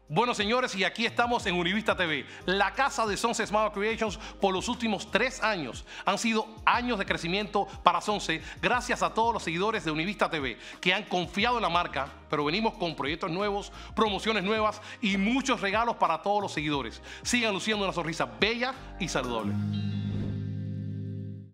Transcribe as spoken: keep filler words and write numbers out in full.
Bueno, señores, y aquí estamos en Univista T V, la casa de Sonce Smile Creations por los últimos tres años. Han sido años de crecimiento para Sonce, gracias a todos los seguidores de Univista T V que han confiado en la marca, pero venimos con proyectos nuevos, promociones nuevas y muchos regalos para todos los seguidores. Sigan luciendo una sonrisa bella y saludable.